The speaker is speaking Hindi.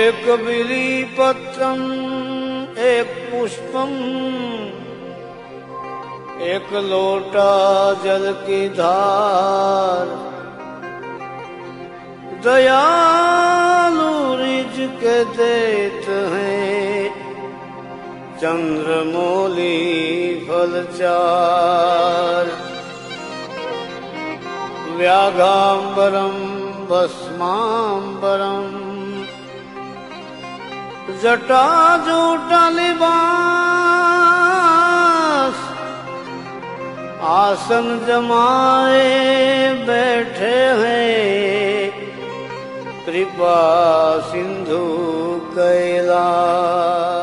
एक बिलीपत्रम एक पुष्पम एक लोटा जल की धार, दयालु रिझ के देत हैं चंद्रमौली फल चार। व्याघांबरम भस्मांबरम जटाजूटा लिबास, आसन जमाए बैठे हैं कृपा सिंधु कैलाश।